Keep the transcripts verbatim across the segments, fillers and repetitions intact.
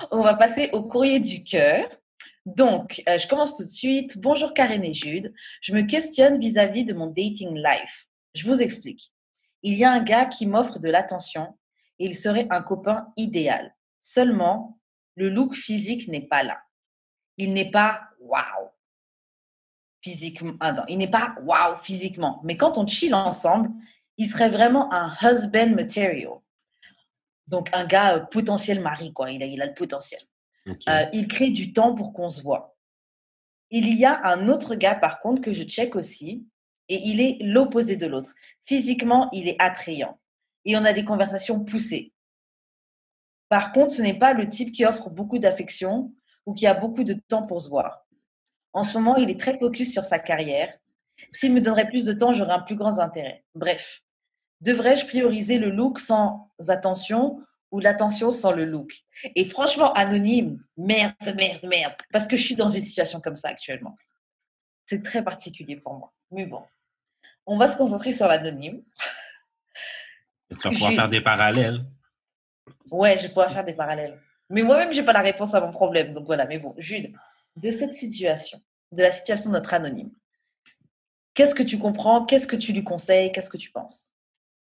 On va passer au courrier du cœur. Donc, euh, je commence tout de suite. Bonjour Karen et Jude. Je me questionne vis-à-vis de mon dating life. Je vous explique. Il y a un gars qui m'offre de l'attention et il serait un copain idéal. Seulement, le look physique n'est pas là. Il n'est pas waouh physiquement. Ah non, il n'est pas waouh physiquement. Mais quand on chill ensemble, il serait vraiment un husband material. Donc, un gars euh, potentiel mari, quoi. Il a, il a le potentiel. OK. Euh, il crée du temps pour qu'on se voit. Il y a un autre gars, par contre, que je check aussi, et il est l'opposé de l'autre. Physiquement, il est attrayant. Et on a des conversations poussées. Par contre, ce n'est pas le type qui offre beaucoup d'affection ou qui a beaucoup de temps pour se voir. En ce moment, il est très focus sur sa carrière. S'il me donnerait plus de temps, j'aurais un plus grand intérêt. Bref, devrais-je prioriser le look sans attention ou l'attention sans le look? Et franchement, anonyme, merde, merde, merde. Parce que je suis dans une situation comme ça actuellement. C'est très particulier pour moi. Mais bon, on va se concentrer sur l'anonyme. Tu vas pouvoir faire Jude. des parallèles. Ouais, je pourrais faire des parallèles. Mais moi-même, j'ai pas la réponse à mon problème. Donc voilà, mais bon, Jude, de cette situation, de la situation de notre anonyme, qu'est-ce que tu comprends? Qu'est-ce que tu lui conseilles? Qu'est-ce que tu penses?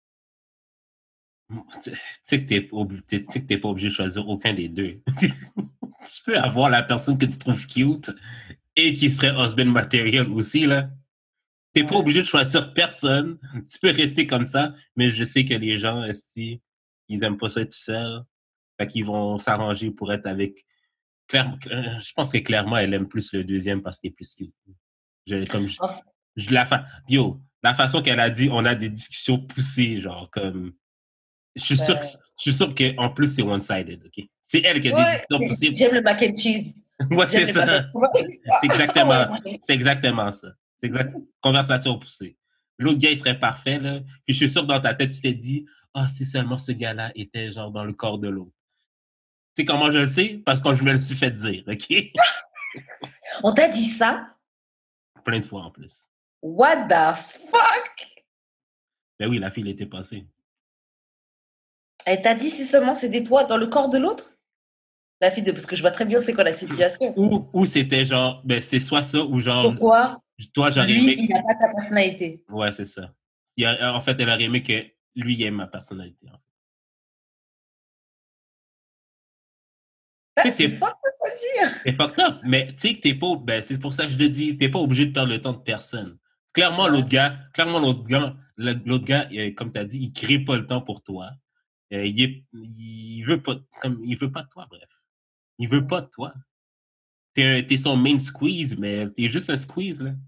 Tu sais que t'es obli- t'es- tu sais que t'es pas obligé de choisir aucun des deux. Tu peux avoir la personne que tu trouves cute et qui serait husband material aussi, là. T'es pas Ouais. obligé de choisir personne. Tu peux rester comme ça, mais je sais que les gens, esti, ils aiment pas ça être seuls. Fait qu'ils vont s'arranger pour être avec. Claire, euh, je pense que clairement, elle aime plus le deuxième parce qu'il est plus cute. Je, comme je, Enfin, je la fa... Yo, la façon qu'elle a dit, on a des discussions poussées, genre comme. Je suis sûr que, ben, je suis sûr qu'en plus, c'est one-sided, OK? C'est elle qui a des ouais, discussions poussées. j'aime le mac and cheese. Ouais, J'aime c'est les patates. ça. C'est Ouais, exactement, moi, j'aime. c'est exactement ça. C'est exact. Conversation poussée. L'autre gars, il serait parfait, là. Puis je suis sûr que dans ta tête, tu t'es dit, ah, oh, si seulement ce gars-là était genre dans le corps de l'autre. Tu sais comment je le sais? Parce que je me le suis fait dire, OK? On t'a dit ça? Plein de fois en plus. What the fuck? Ben oui, la fille, elle était passée. Elle t'a dit si seulement c'était toi dans le corps de l'autre? La fille de... Parce que je vois très bien c'est quoi la situation. Ou, ou c'était genre, ben c'est soit ça, ou genre, Pourquoi toi, j'aurais lui, aimé. il n'a pas ta personnalité? Ouais, c'est ça. Il a- en fait, elle aurait aimé que lui aime ma personnalité. En fait. Tu Ah, sais, c'est t'es fort de te dire. c'est fucked up, mais tu sais que t'es pas, ben c'est pour ça que je te dis, t'es pas obligé de perdre le temps de personne. Clairement, Ouais. l'autre gars, clairement, l'autre gars, l'autre gars, euh, comme t'as dit, il crée pas le temps pour toi. Euh, il, est, il veut pas, comme, il veut pas de toi, bref. Il veut pas de toi. T'es, un- t'es son main squeeze, mais t'es juste un squeeze, là.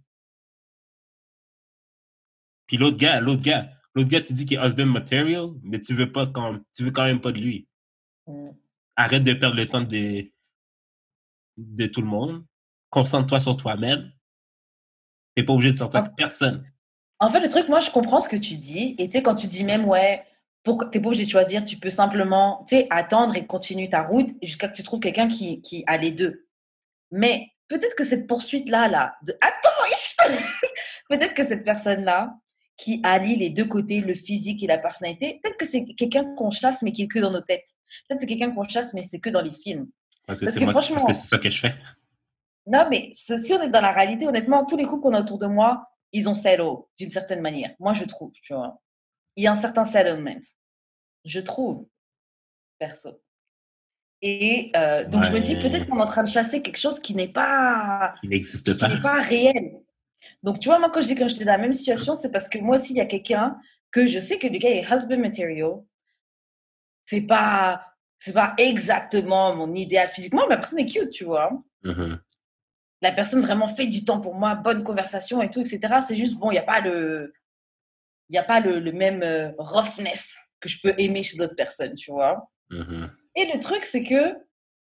Puis l'autre gars, l'autre gars, l'autre gars, tu dis qu'il est husband material, mais tu veux pas quand, tu veux quand même pas de lui. Mm. Arrête de perdre le temps de, de tout le monde. Concentre-toi sur toi-même. T'es pas obligé de sortir En avec personne. en fait, le truc, moi, je comprends ce que tu dis. Et tu sais, quand tu dis même, ouais, pour... t'es pas obligé de choisir, tu peux simplement, tu sais, attendre et continuer ta route jusqu'à que tu trouves quelqu'un qui, qui a les deux. Mais peut-être que cette poursuite-là, là, de... attends, peut-être que cette personne-là, qui allie les deux côtés, le physique et la personnalité, peut-être que c'est quelqu'un qu'on chasse, mais qui est que dans nos têtes. Peut-être que c'est quelqu'un qu'on chasse, mais c'est que dans les films. Parce que Parce c'est que moi, parce que franchement, c'est ça que je fais. non, mais ce- si on est dans la réalité, honnêtement, tous les couples qu'on a autour de moi, ils ont settle d'une certaine manière. Moi, je trouve, tu vois. Il y a un certain settlement, je trouve, perso. Et euh, donc, je me dis, peut-être Ouais, qu'on est en train de chasser quelque chose qui n'est pas, il n'existe qui, qui pas. n'est pas réel. Donc, tu vois, moi, quand je dis que j'étais dans la même situation, c'est parce que moi aussi, il y a quelqu'un que je sais que le gars est husband material. C'est pas, c'est pas exactement mon idéal physiquement, mais la personne est cute, tu vois. Mhm. La personne vraiment fait du temps pour moi, bonne conversation et tout, et cetera. C'est juste, bon, il n'y a pas le, il y a pas le, le même euh, roughness que je peux aimer chez d'autres personnes, tu vois. Mhm. Et le truc, c'est que,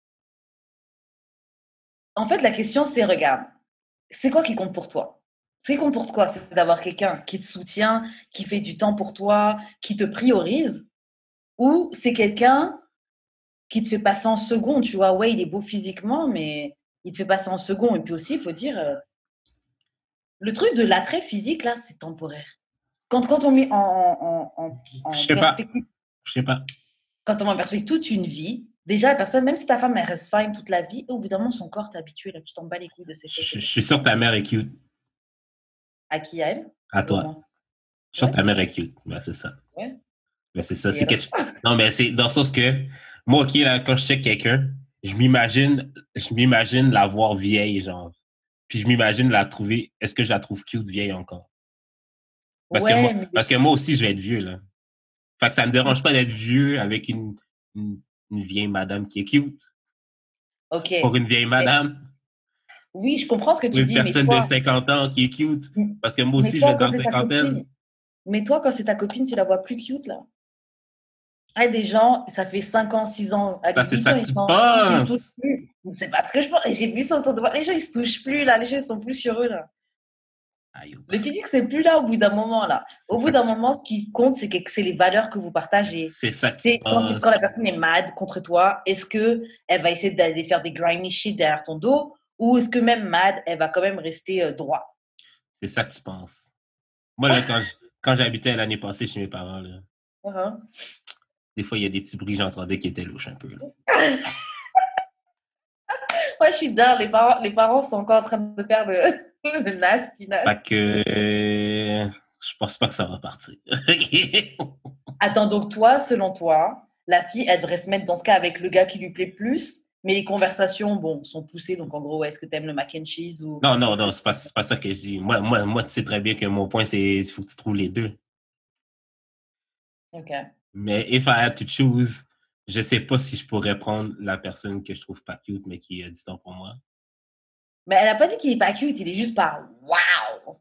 en fait, la question, c'est, regarde, c'est quoi qui compte pour toi? Ce qui compte pour toi, c'est d'avoir quelqu'un qui te soutient, qui fait du temps pour toi, qui te priorise, ou c'est quelqu'un qui te fait passer en second, tu vois. Ouais, il est beau physiquement, mais il te fait passer en second. Et puis aussi, il faut dire, euh, le truc de l'attrait physique, là, c'est temporaire. Quand, quand on met en, en, en, Je en sais pas. perspective, Je sais pas. quand on met en perspective toute une vie, Déjà, la personne, même si ta femme, elle reste fine toute la vie, au bout d'un moment, son corps t'est habitué, là, tu t'en bats les couilles de ses Je, fesses et je- de je ses suis sûr que seins. ta mère est cute. À qui, à elle? À Ou à toi. moi? Je suis sûr Ouais, que ta mère est cute. Ben, c'est ça. ouais. Ben, c'est ça. Et C'est alors? quelque... Non, mais c'est dans le sens que moi, OK, là, quand je check quelqu'un, je m'imagine, je m'imagine la voir vieille, genre. Puis je m'imagine la trouver. Est-ce que je la trouve cute vieille encore? Parce que moi, Ouais, mais... parce que moi aussi, je vais être vieux, là. Fait que ça me dérange pas d'être vieux avec une, une, une vieille madame qui est cute. Ok. Pour une vieille Mais- madame, oui, je comprends ce que pour tu une dis, mais personne de toi, cinquante ans qui est cute. Parce que moi mais aussi, je vais toi, être quand dans la c'est ta cinquantaine. copine, mais toi, quand c'est ta copine, tu la vois plus cute, là. Ah, des gens, ça fait cinq ans, six ans, allez, Ça, c'est huit ça ans, que ils tu sont ensemble, ils se touchent penses. plus. C'est parce que je pense, et j'ai vu ça autour de moi. Les gens, ils se touchent plus, là. Les gens, ils sont plus sur eux, là. Aïe, oh, Le bah. physique, c'est plus là au bout d'un moment, là. C'est Au bout ça que d'un tu, moment, ce qui compte, c'est que c'est les valeurs que vous partagez. c'est ça que tu C'est quand, quand la penses. personne est mad contre toi, est-ce que elle va essayer d'aller faire des grimy shit derrière ton dos, ou est-ce que même mad, elle va quand même rester euh, droit? C'est ça que tu penses. Moi, là, quand je- quand j'habitais l'année passée chez mes parents, là, Mhm. des fois, il y a des petits bruits que j'entendais qui étaient louches un peu, là. Ouais, je suis dingue. Les parents, les parents sont encore en train de faire le, le nasty, Fait nasty. que euh, je pense pas que ça va partir. Attends, donc toi, selon toi, la fille, elle devrait se mettre dans ce cas avec le gars qui lui plaît plus, mais les conversations, bon, sont poussées. Donc, en gros, est-ce que tu aimes le mac and cheese ou Non, non, est-ce que... non, c'est pas, c'est pas ça que je dis. Moi, moi, moi, tu sais très bien que mon point, c'est il faut que tu trouves les deux. Ok. Mais if I had to choose, je sais pas si je pourrais prendre la personne que je trouve pas cute, mais qui a du temps pour moi. Mais elle a pas dit qu'il est pas cute, il est juste pas waouh.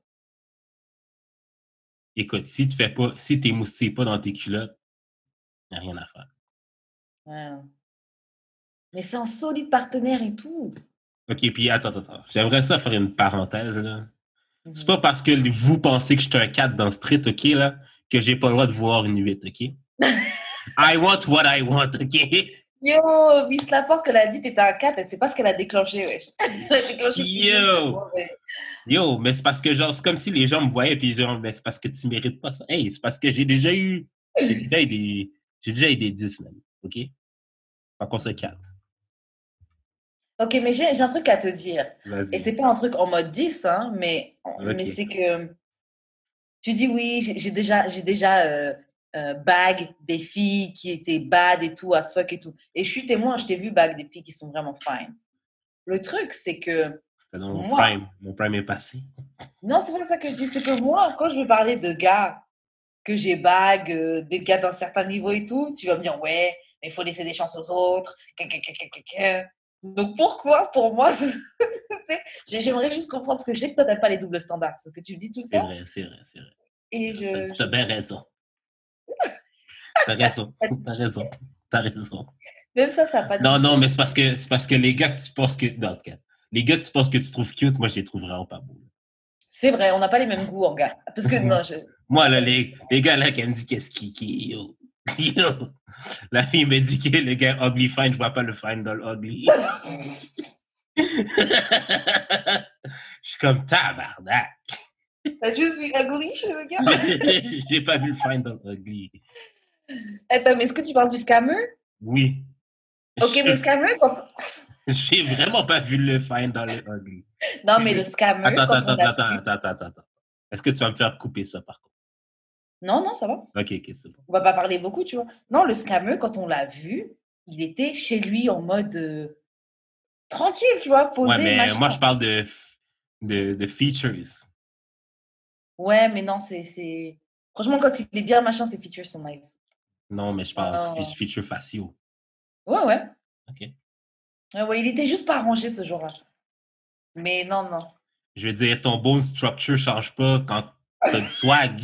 Écoute, si tu fais pas, si t'es moustillé pas dans tes culottes, y a rien à faire. Ouais. Mais c'est un solide partenaire et tout. OK, puis attends, attends, attends. J'aimerais ça faire une parenthèse, là. C'est Mhm. pas parce que vous pensez que je suis un quatre dans Street, OK, là, que j'ai pas le droit de voir une huit, OK? I want what I want, OK? Yo, Miss Laporte, qu'elle a dit t'étais un quatre, elle sait pas ce qu'elle a déclenché, wesh. Elle a déclenché quelque chose de Yo! mauvais. Yo, mais c'est parce que, genre, c'est comme si les gens me voyaient, puis genre, mais c'est parce que tu mérites pas ça. Hey, c'est parce que j'ai déjà eu, j'ai déjà eu des, j'ai déjà eu des dix, même, OK? Fait qu'on se calme. Ok, mais j'ai j'ai un truc à te dire. Et Vas-y. c'est pas un truc en mode dix, hein, mais, mais OK. c'est que tu dis oui, j'ai j'ai déjà, j'ai déjà euh, euh, bag des filles qui étaient bad et tout, as fuck et tout. Et je suis témoin, je t'ai vu bag des filles qui sont vraiment fine. Le truc, c'est que C'était dans mon moi, prime. Mon prime est passé. non, c'est pas ça que je dis, c'est que moi, quand je veux parler de gars que j'ai bag, euh, des gars d'un certain niveau et tout, tu vas me dire ouais, mais il faut laisser des chances aux autres. que- que- que- que- que- que. Donc pourquoi, pour moi, c'est- tu sais, j'aimerais juste comprendre, parce que je sais que toi, t'as pas les doubles standards, c'est ce que tu me dis tout le C'est temps. vrai, c'est vrai, c'est vrai. Et T'as, je, t'as je... bien raison. T'as raison. T'as raison. T'as raison. Même ça, ça n'a pas de Non, non, goût. mais c'est parce que, c'est parce que les gars que tu penses que, dans le cas, les gars que tu penses que tu trouves cute, moi, je les trouve vraiment pas beaux. C'est vrai, on n'a pas les mêmes goûts en gars. Parce que non, je... on Moi, n'a là, pas les... les, les gars, là, qui me disent qu'est-ce qui, qui, yo, yo. La fille me dit que le gars ugly fine, je vois pas le fine dans le ugly. Je suis comme tabarnak. T'as juste vu la gourie chez le gars. J'ai j'ai pas vu le fine dans le ugly. Attends, mais est-ce que tu parles du scammer? Oui. Ok, mais le Je- scammer, quand... J'ai vraiment pas vu le fine dans le ugly. Non, mais Je- le scammer, Attends, quand attends, on attends, l'a attends, vu... attends, attends, attends. Est-ce que tu vas me faire couper ça, par contre? Non, non, ça va. Ok, ok, c'est bon. On va pas parler beaucoup, tu vois. Non, le scammer, quand on l'a vu, il était chez lui en mode euh, tranquille, tu vois, Ouais, posé, mais machin. moi, je parle de, de, de features. Ouais, mais non, c'est, c'est... Franchement, quand il est bien, machin, ses features sont nice. Non, mais je Non, parle non, de non. features faciaux. Ouais, ouais. Ok. Ouais, ouais, il était juste pas arrangé ce jour-là. Mais non, non. Je veux dire, ton bone structure change pas quand t'as du swag.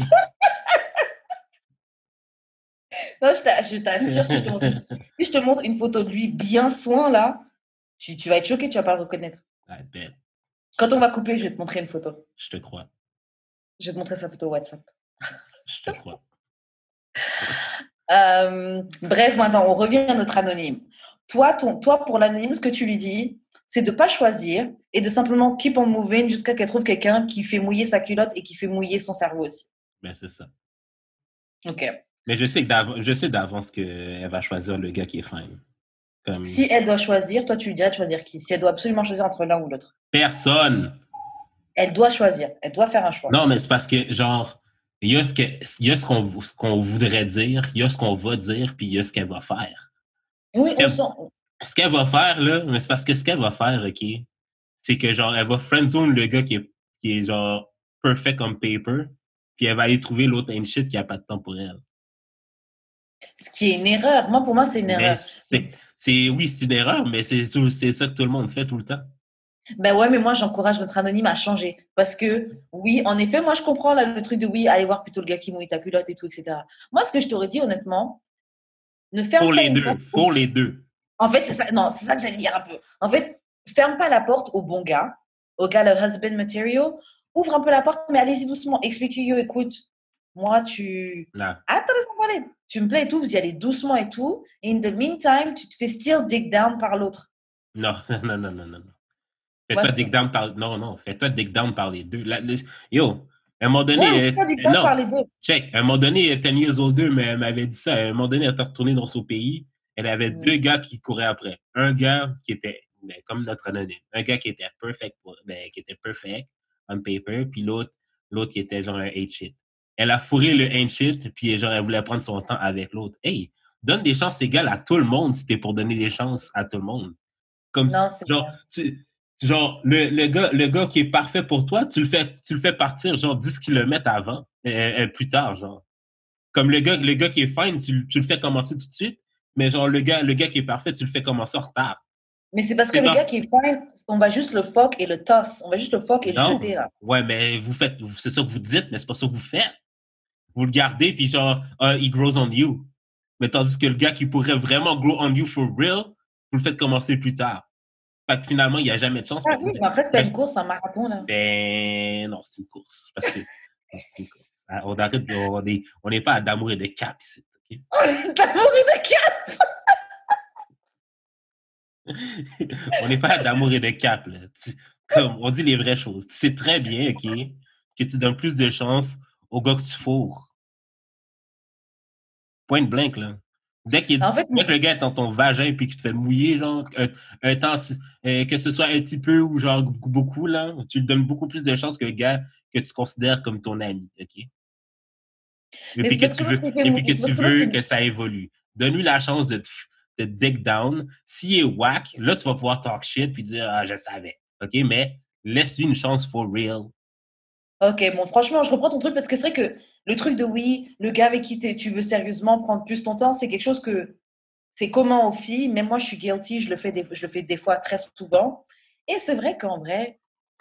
Non, je t'a- je t'assure, si je te montre une... si je te montre une photo de lui bien soin, là, tu, tu vas être choqué, tu vas pas le reconnaître. I bet. Quand on va couper, je vais te montrer une photo. Je te crois. Je vais te montrer sa photo WhatsApp. Je te crois. Euh, bref, maintenant, on revient à notre anonyme. Toi, ton, toi pour l'anonyme, ce que tu lui dis, c'est de ne pas choisir et de simplement keep on moving jusqu'à qu'elle trouve quelqu'un qui fait mouiller sa culotte et qui fait mouiller son cerveau aussi. Ben, c'est ça. Ok. Mais je sais que d'avance, je sais d'avance qu'elle va choisir le gars qui est fine. Comme Si elle doit choisir, toi, tu lui dirais de choisir qui? Si elle doit absolument choisir entre l'un ou l'autre. personne. Elle doit choisir. Elle doit faire un choix. Non, mais c'est parce que, genre, il y a ce que, il y a ce qu'on, ce qu'on voudrait dire, il y a ce qu'on va dire, puis il y a ce qu'elle va faire. Ce Oui, on qu'elle, sent. ce qu'elle va faire, là, mais c'est parce que ce qu'elle va faire, OK, c'est que, genre, elle va friendzone le gars qui est, qui est, genre, perfect on paper, puis elle va aller trouver l'autre ain't shit qui a pas de temps pour elle. Ce qui est une erreur. Moi, pour moi, c'est une Mais erreur. c'est, c'est, oui, c'est une erreur, mais c'est, tout- c'est ça que tout le monde fait tout le temps. Ben ouais, mais moi, j'encourage notre anonyme à changer. Parce que, oui, en effet, moi, je comprends là, le truc de oui, aller voir plutôt le gars qui mouille ta culotte et tout, et cetera. Moi, ce que je t'aurais dit, honnêtement, ne Pour ferme pas les une deux, porte. pour les deux. En fait, c'est ça, non, c'est ça que j'allais dire un peu. En fait, ferme pas la porte au bon gars, au gars, le husband material. Ouvre un peu la porte, mais allez-y doucement. Explique-lui, écoute, moi, tu. Là. Attends, laisse-moi parler. Tu me plais et tout, vous y allez doucement et tout. Et in the meantime, tu te fais still dig down par l'autre. Non, non, non, non, non, non. Moi, Fais-toi dig c'est. down par. Non, non, fais-toi dig down par les deux. La- le- Yo, à un moment Ouais, donné, euh, fais-toi dig euh, down non, par les deux. check. À un moment donné, ten years old deux m'avait dit ça. À un moment donné, elle était retournée dans son pays. Elle avait deux Mm. gars qui couraient après. Un gars qui était, ben, comme notre anonyme, un gars qui était perfect, pour- ben, qui était perfect on paper, puis l'autre, l'autre qui était genre un ain't shit. Elle a fourré le ain't shit, puis genre, elle voulait prendre son temps avec l'autre. Hey, donne des chances égales à tout le monde si t'es pour donner des chances à tout le monde. Comme, Non, c'est genre, vrai. tu, genre le, le, gars, le gars qui est parfait pour toi, tu le fais, tu le fais partir genre dix kilomètres avant, euh, euh, plus tard, genre. Comme le gars, le gars qui est fine, tu, tu le fais commencer tout de suite, mais genre le gars, le gars qui est parfait, tu le fais commencer en retard. Mais c'est parce que C'est le genre, gars qui est fine, on va juste le fuck et le toss. On va juste le fuck et le non, jeter, là. ouais, mais vous faites, c'est ça que vous dites, mais c'est pas ça que vous faites. Vous le gardez, puis genre, uh, he grows on you. Mais tandis que le gars qui pourrait vraiment grow on you for real, vous le faites commencer plus tard. Fait que finalement, il n'y a jamais de chance. Ah Mais, oui, mais après, c'est pas mais une course, c'est un marathon, là. ben non, c'est une course. Parce que non, c'est une course. Ah, On arrête, de- on n'est on n'est pas d'amour et de cap ici. OK? T'as mouru de quatre! On n'est pas d'amour et de cap. Là. Tu- comme on dit les vraies choses. Tu sais très bien, OK, que tu donnes plus de chance au gars que tu fourres. Point blank, là. Dès, qu'il est- En fait, dès que le gars est dans ton vagin puis qu'il te fait mouiller, genre, un, un temps, euh, que ce soit un petit peu ou genre beaucoup, là, tu lui donnes beaucoup plus de chance que le gars que tu considères comme ton ami, OK? Et mais puis c'est que parce que tu l'autre, veux, il fait et mou- puis que c'est tu parce que l'autre, veux il- que ça évolue. Donne-lui la chance de te, de te dig down. S'il est whack, là, tu vas pouvoir talk shit puis dire, ah, je savais. OK? Mais laisse-lui une chance for real. Ok, bon, franchement, je reprends ton truc parce que c'est vrai que le truc de oui, le gars avec qui t'es- tu veux sérieusement prendre plus ton temps, c'est quelque chose que c'est commun aux filles. Même moi, je suis guilty, je le fais des, je le fais des fois très souvent. Et c'est vrai qu'en vrai,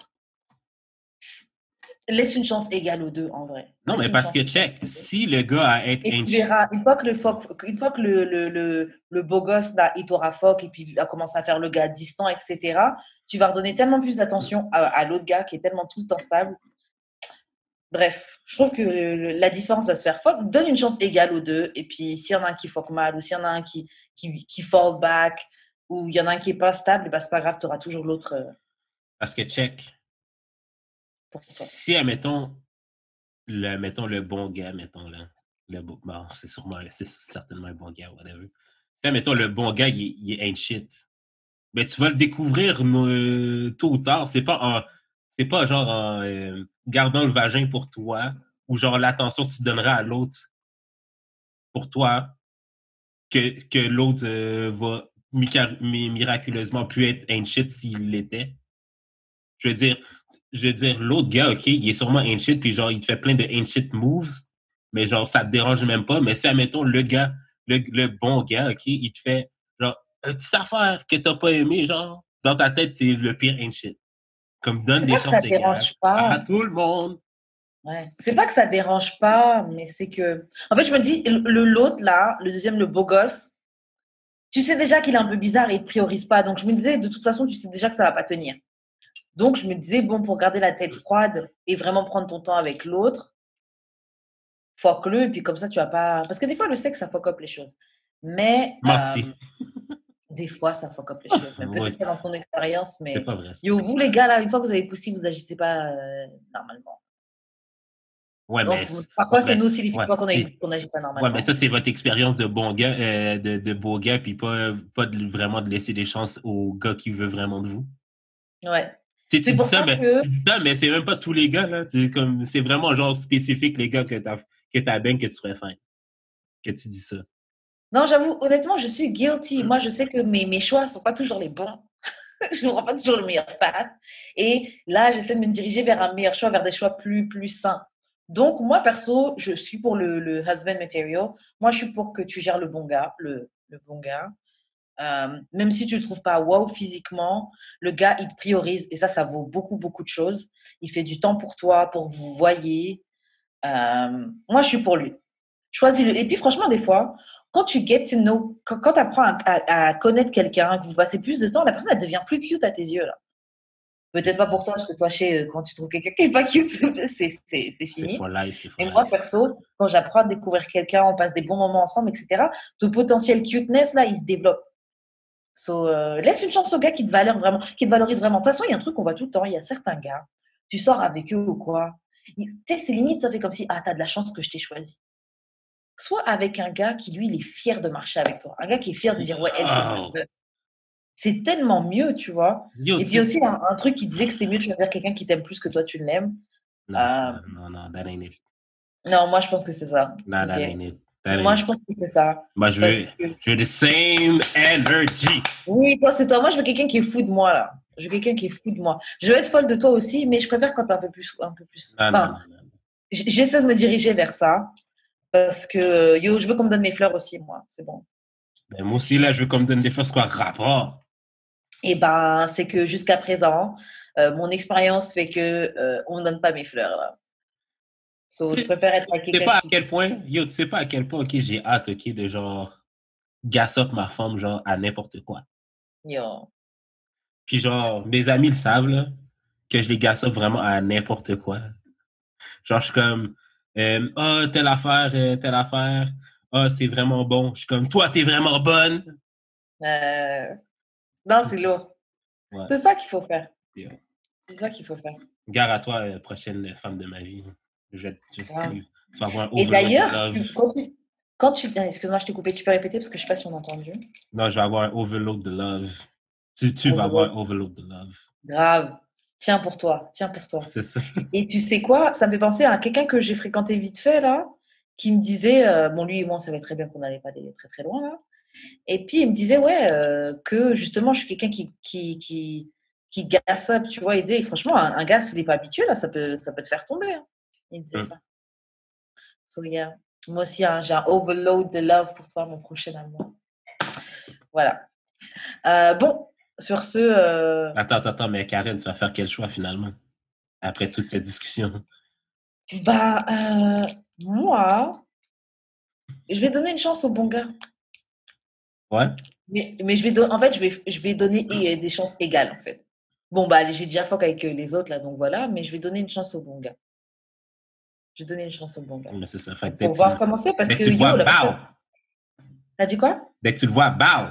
laisse une chance égale aux deux, en vrai. Non, Laisse mais une parce chance que égale check, aux deux. si le gars a être Et tu inch, verras, une fois que le, fuck- une fois que le, le, le, le beau gosse, là, il t'aura fuck et puis a commencé à faire le gars distant, et cetera, tu vas redonner tellement plus d'attention à, à l'autre gars qui est tellement tout le temps stable. Bref, je trouve que le- la différence va se faire. Fuck, donne une chance égale aux deux. Et puis, s'il y en a un qui fuck mal ou s'il y en a un qui, qui, qui fall back ou il y en a un qui est pas stable, bah, c'est pas grave, tu auras toujours l'autre euh, parce que check, pour toi. si, admettons, le, mettons le bon gars, mettons, là, le bon, bon, c'est sûrement, c'est certainement un bon gars, whatever. Si, admettons, le bon gars, il, il ain't shit. Ben, tu vas le découvrir euh, tôt ou tard. C'est pas en, c'est pas genre en euh, gardant le vagin pour toi ou genre l'attention que tu donneras à l'autre pour toi que, que l'autre euh, va mica- mi- miraculeusement plus être ain't shit s'il l'était. Je veux dire, je veux dire, l'autre gars, OK, il est sûrement ain't shit, puis genre, il te fait plein de ain't shit moves, mais genre, ça te dérange même pas. Mais si, admettons, le gars, le, le bon gars, OK, il te fait genre, une petite affaire que t'as pas aimé, genre, dans ta tête, c'est le pire ain't shit. Comme donne C'est des pas que ça chances égales dérange pas. à tout le monde. Ouais. C'est pas que ça dérange pas, mais c'est que. En fait, je me dis, le l'autre là, le deuxième, le beau gosse, tu sais déjà qu'il est un peu bizarre et il te priorise pas. Donc, je me disais, de toute façon, tu sais déjà que ça va pas tenir. Donc, je me disais, bon, pour garder la tête froide et vraiment prendre ton temps avec l'autre, fuck-le, et puis comme ça, tu vas pas. Parce que des fois, le sexe, ça fuck up les choses. Mais Menti. euh, des fois, ça fuck up les choses. Mais Oui, peut-être pas dans ton expérience, c'est mais pas vrai ça. yo, vous les gars, là, une fois que vous avez poussé, vous agissez pas euh, normalement. Ouais, mais, Donc, c'est- ouais, parfois, c'est mais, nous aussi les filles ouais, qu'on c'est- a- qu'on n'agit pas ouais, mais normalement. ça, c'est votre expérience de bon gars, euh, de, de beau gars, puis pas, pas de, vraiment de laisser des chances au gars qui veut vraiment de vous. Ouais. Tu sais, tu C'est dis pour ça, ça mais que tu dis ça, mais c'est même pas tous les gars, là. C'est comme, c'est vraiment genre spécifique, les gars que t'as, que t'as bien, que tu serais fin, que tu dis ça. non, j'avoue, honnêtement, je suis guilty. Moi, je sais que mes, mes choix ne sont pas toujours les bons. Je ne prends pas toujours le meilleur path. Et là, j'essaie de me diriger vers un meilleur choix, vers des choix plus, plus sains. Donc, moi, perso, je suis pour le, le husband material. Moi, je suis pour que tu gères le bon gars, le, le bon gars. Euh, même si tu ne le trouves pas wow physiquement, le gars, il te priorise. Et ça, ça vaut beaucoup, beaucoup de choses. Il fait du temps pour toi, pour que vous voyez. Euh, moi, je suis pour lui. Choisis-le. Et puis, franchement, des fois, quand tu get to know, quand, quand tu apprends à, à, à connaître quelqu'un, que vous passez plus de temps, la personne, elle devient plus cute à tes yeux, là. Peut-être pas pour toi, parce que toi, chez, quand tu trouves quelqu'un qui n'est pas cute, c'est, c'est, c'est C'est fini. for life, c'est for Mais moi, life. perso, quand j'apprends à découvrir quelqu'un, on passe des bons moments ensemble, et cetera, ton potentiel cuteness, là, il se développe. So, euh, laisse une chance aux gars qui te valorisent vraiment. Qui te valorisent vraiment. De toute façon, il y a un truc qu'on voit tout le temps. Il y a certains gars, tu sors avec eux ou quoi. Tu sais, c'est limite, ça fait comme si, ah, t'as de la chance que je t'ai choisi. Soit avec un gars qui, lui, il est fier de marcher avec toi. Un gars qui est fier de dire, ouais, elle, c'est ma Oh. meuf. C'est tellement mieux, tu vois. Yo, Et tu puis sais, aussi, un, un truc qui disait que c'était mieux de choisir quelqu'un qui t'aime plus que toi, tu l'aimes. non, c'est Euh, pas, non, non, that ain't it. non, moi, je pense que c'est ça. Nah, OK. that ain't it. That Moi, ain't je it. pense que c'est ça. Moi, je veux, Parce que, je veux the same energy. oui, toi, c'est toi. Moi, je veux quelqu'un qui est fou de moi, là. Je veux quelqu'un qui est fou de moi. Je veux être folle de toi aussi, mais je préfère quand t'es un peu plus, un peu plus. Non, non, Enfin, non, non. j- j'essaie de me diriger vers ça. Parce que, yo, je veux qu'on me donne mes fleurs aussi, moi. C'est bon. Mais moi aussi, là, je veux qu'on me donne des choses, quoi, rapport. Et ben, c'est que jusqu'à présent, euh, mon expérience fait que euh, on ne donne pas mes fleurs, là. So, Tu je sais, préfère être avec tu sais quelqu'un pas à qui. quel point, yo, tu sais pas à quel point, ok, j'ai hâte, ok, de genre, gas up ma femme, genre, à n'importe quoi. Yo. Puis genre, mes amis le savent, là, que je les gas up vraiment à n'importe quoi. Genre, je suis comme, euh, ah, euh, oh, telle affaire, euh, telle affaire, ah, oh, c'est vraiment bon. Je suis comme, toi, t'es vraiment bonne. Euh, Non, c'est lourd. Ouais. C'est ça qu'il faut faire. Yeah. C'est ça qu'il faut faire. Gare à toi, euh, prochaine femme de ma vie. Je, je, Ah. tu, tu vas avoir un Et overload de d'ailleurs, love. tu- quand tu. Quand tu... ah, excuse-moi, je t'ai coupé. Tu peux répéter parce que je ne sais pas si on a entendu. Non, je vais avoir un overload de love. Tu, tu vas avoir un Overall. overload de love. Grave. Tiens pour toi. Tiens pour toi. C'est ça. Et tu sais quoi? Ça me fait penser à quelqu'un que j'ai fréquenté vite fait, là, qui me disait, euh, bon, lui et moi, on savait très bien qu'on n'allait pas aller très très loin, là. Et puis, il me disait, ouais, euh, que justement, je suis quelqu'un qui, qui, qui, qui gasse up, tu vois. Il disait, franchement, un, un gars, s'il n'est pas habitué, là, ça peut, ça peut te faire tomber, hein. Il disait Hum. ça. So, yeah. Moi aussi, hein, j'ai un overload de love pour toi, mon prochain amour. Voilà. Euh, bon, sur ce, euh, Attends, attends, attends, mais Karen, tu vas faire quel choix finalement? Après toute cette discussion. bah, euh, moi, je vais donner une chance au bon gars. Ouais? Mais, mais je vais don- en fait, je vais, je vais donner é- des chances égales, en fait. Bon, bah, j'ai déjà fuck avec euh, les autres, là, donc voilà, mais je vais donner une chance au bon gars. Je vais donner une chance au bon gars. Mais c'est ça. Fait que dès Pour que tu, voir comment c'est, parce dès que que tu le yo, vois, la bow! personne. T'as dit quoi? Dès que tu le vois, bow!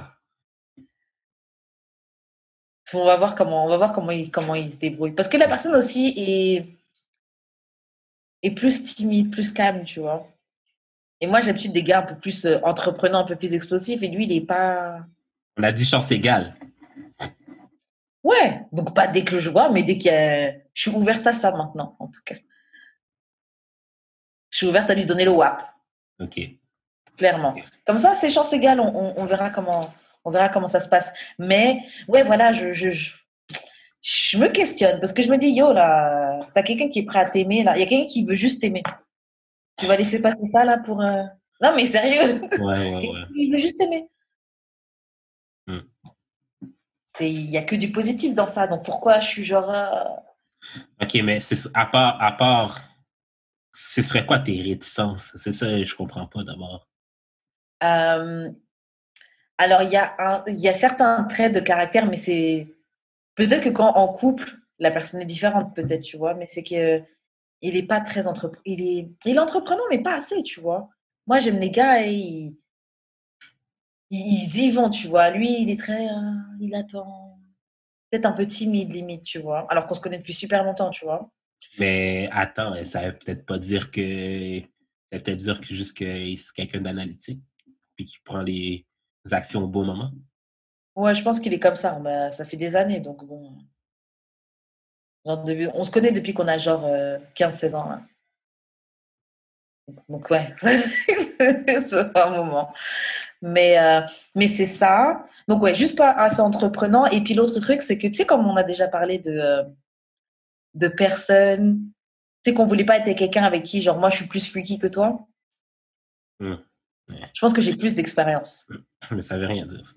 On va voir comment, on va voir comment il, comment il se débrouille. Parce que la personne aussi est, est plus timide, plus calme, tu vois. Et moi, j'ai l'habitude des gars un peu plus euh, entreprenants, un peu plus explosifs, et lui, il est pas. On a dit chance égale. Ouais, donc pas dès que je vois, mais dès qu'il y a. Je suis ouverte à ça maintenant, en tout cas. Je suis ouverte à lui donner le W A P. OK. Clairement. Comme ça, c'est chance égale, on, on, on verra comment, on verra comment ça se passe. Mais ouais, voilà, je, je, je, je me questionne parce que je me dis, yo, là, t'as quelqu'un qui est prêt à t'aimer, là. Il y a quelqu'un qui veut juste t'aimer. Tu vas laisser passer ça, là, pour. euh, Non, mais sérieux. Ouais, ouais, ouais. Il veut juste t'aimer. Hmm. C'est- Il n'y a que du positif dans ça. Donc pourquoi je suis genre. euh, OK, mais c'est à part, à part, ce serait quoi tes réticences? C'est ça, je comprends pas d'abord. euh, Alors, il y a un, il y a certains traits de caractère, mais c'est. Peut-être que quand en couple, la personne est différente, peut-être, tu vois, mais c'est que. Il est pas très entreprenant. Il est... il est entreprenant, mais pas assez, tu vois. Moi, j'aime les gars et ils... ils y vont, tu vois. Lui, il est très. euh, Il attend. Peut-être un peu timide, limite, tu vois. Alors qu'on se connaît depuis super longtemps, tu vois. Mais attends, ça veut peut-être pas dire que. Ça veut peut-être dire que juste que c'est quelqu'un d'analytique, puis qui prend les actions au bon moment. Ouais, je pense qu'il est comme ça. Mais ça fait des années, donc bon. Genre, depuis- on se connaît depuis qu'on a genre euh, quinze seize ans. Là. Donc ouais, c'est un moment. Mais, euh, mais c'est ça. Donc ouais, juste pas assez entreprenant. Et puis l'autre truc, c'est que tu sais, comme on a déjà parlé de, euh, de personnes, tu sais qu'on voulait pas être quelqu'un avec qui, genre moi, je suis plus freaky que toi. Hum. Ouais. Je pense que j'ai plus d'expérience. Mais ça veut rien dire, ça.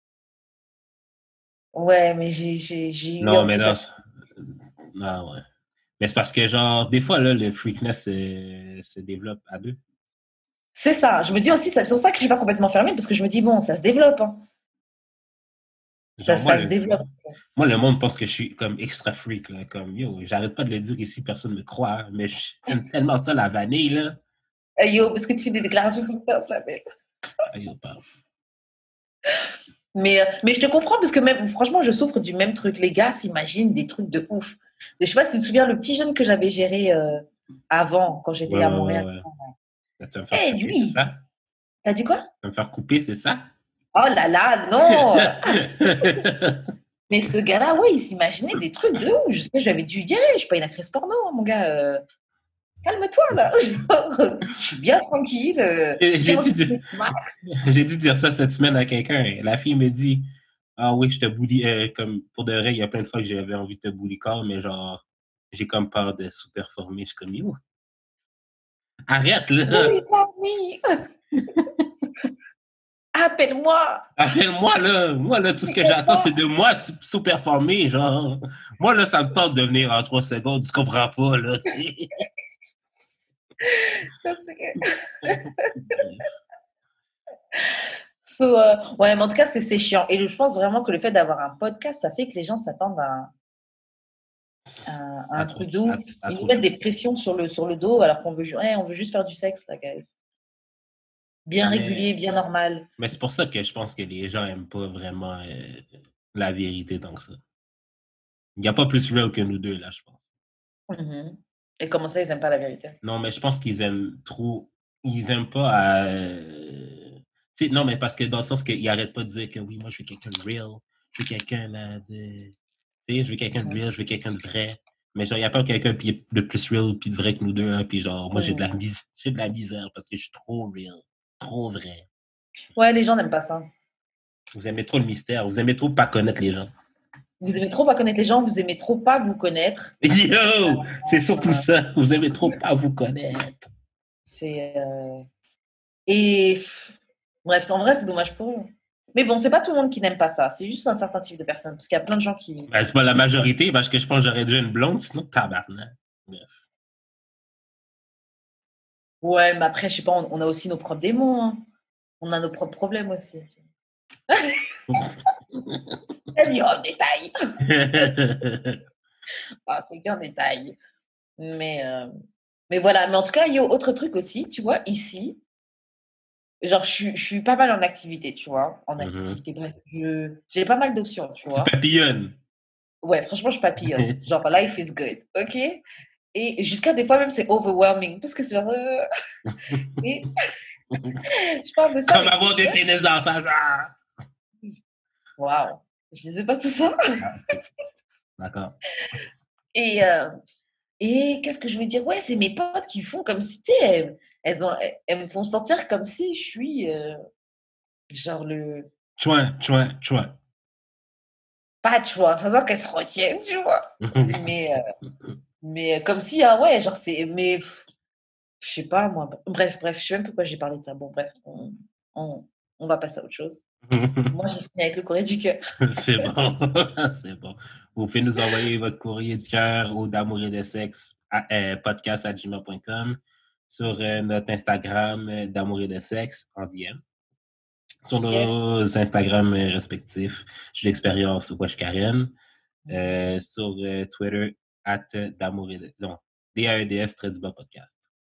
Ouais, mais j'ai, j'ai, j'ai eu Non, un mais petit... non. Non, ouais. Mais c'est parce que, genre, des fois, là, le freakness euh, se développe à deux. C'est ça. Je me dis aussi, c'est pour ça que je suis pas complètement fermée, parce que je me dis, bon, ça se développe. Hein. Ça, Genre, moi, ça se le, développe. moi, le monde pense que je suis comme extra freak, là. Comme, yo, j'arrête pas de le dire ici, personne me croit, hein, mais j'aime tellement ça, la vanille, là. Hey, yo, parce que tu fais des déclarations TikTok, là, mais... Ah, yo, pardon. Mais, euh, mais je te comprends, parce que même, franchement, je souffre du même truc. Les gars s'imaginent des trucs de ouf. Je sais pas si tu te souviens, le petit jeune que j'avais géré euh, avant, quand Ouais, j'étais à ouais, ouais, Montréal. ouais. Là, tu vas me faire Eh, couper, c'est lui, ça? t'as dit quoi? Tu vas me faire couper, c'est ça? Oh là là, non! Mais ce gars-là, oui, il s'imaginait des trucs de ouf. Je sais pas, je lui avais dû dire, je suis pas une actrice porno, hein, mon gars. euh, Calme-toi, là. Je suis bien tranquille. euh, J'ai dû, quinze dire- minutes max. j'ai dû dire ça cette semaine à quelqu'un. La fille me dit, ah oui, je te bully, euh, comme pour de vrai, il y a plein de fois que j'avais envie de te bully call, mais genre, j'ai comme peur de sous-performer. Je suis comme, yo, arrête, là! Oui, mamie, appelle-moi. Appelle-moi, là! Moi, là, tout ce que j'attends, c'est de moi sous- sous-performer, genre. Moi, là, ça me tente de venir en trois secondes, tu comprends pas, là. So, euh, ouais, mais en tout cas, c'est c'est chiant. Et je pense vraiment que le fait d'avoir un podcast, ça fait que les gens s'attendent à, à- à À un trop, truc de ouf. à, à Ils nous trop de mettent des choses. pressions sur le, sur le dos alors qu'on veut, ju- ouais, on veut juste faire du sexe, là, guys. Bien régulier, Mais, bien normal. mais c'est pour ça que je pense que les gens aiment pas vraiment euh, la vérité tant que ça. Il n'y a pas plus real que nous deux, là, je pense. Mhm. Et comment ça, ils n'aiment pas la vérité? Non, mais je pense qu'ils aiment trop. Ils aiment pas. Euh... tu sais, non, mais parce que dans le sens qu'ils n'arrêtent pas de dire que oui, moi, je veux quelqu'un de real. Je veux quelqu'un là, de. Tu sais, je veux quelqu'un de Mhm. real, je veux quelqu'un de vrai. Mais genre, il n'y a pas quelqu'un qui de plus real puis de vrai que nous deux. Hein, puis genre, moi, j'ai de la Mhm. misère. J'ai de la misère parce que je suis trop real. Trop vrai. Ouais, les gens n'aiment pas ça. Vous aimez trop le mystère. Vous aimez trop pas connaître les gens. Vous aimez trop pas connaître les gens, vous aimez trop pas vous connaître. Yo! C'est surtout Euh, ça. Vous aimez trop pas vous connaître. c'est euh, et pff, bref, en vrai, c'est dommage pour eux. Mais bon, c'est pas tout le monde qui n'aime pas ça. C'est juste un certain type de personnes, parce qu'il y a plein de gens qui. Ben, c'est pas la majorité parce que je pense que j'aurais déjà une blonde, sinon tabarnak. Bref. Ouais, mais après, je sais pas, on, on a aussi nos propres démons. Hein. On a nos propres problèmes aussi. Elle dit, oh, détail. Ah, c'est qu'un détail. Mais, euh, mais voilà. Mais en tout cas, il y a autre truc aussi. Tu vois, ici, genre, je, suis- je suis pas mal en activité, tu vois. En Mhm. activité, bref. Je, j'ai pas mal d'options, tu Tu vois. papillonnes. Ouais, franchement, je papillonne. Genre, life is good. OK? Et jusqu'à des fois, même, c'est overwhelming. Parce que c'est genre. euh, Et je parle de ça Comme avec avoir des des potes. pénis en face. Ah! Waouh. Je disais pas tout ça. Ah, ok. D'accord. Et, euh, et qu'est-ce que je veux dire? Ouais, c'est mes potes qui font comme si, tu sais, elles, elles, ont, elles, elles me font sentir comme si je suis, euh, genre, le. Chouin, chouin, chouin. Pas, tu vois. Ça se voit qu'elles se retiennent, tu vois. Mais, euh, mais comme si, ah ouais, genre, c'est. Mais. pff, je sais pas, moi. Bref, bref, je sais même plus pourquoi j'ai parlé de ça. Bon, bref, on, on, on va passer à autre chose. Moi, j'ai fini avec le courrier du cœur. C'est bon. C'est bon. Vous pouvez nous envoyer votre courrier du cœur au d'amour et de sexe à, euh, podcast à gmail point com sur euh, notre Instagram euh, d'amour et de sexe en D M. Sur OK? nos Instagram euh, respectifs, j'ai l'expérience Wesh Karen. Mhm. Euh, sur euh, Twitter, at d'amour et de... Non, D A E D S, trait du bas podcast.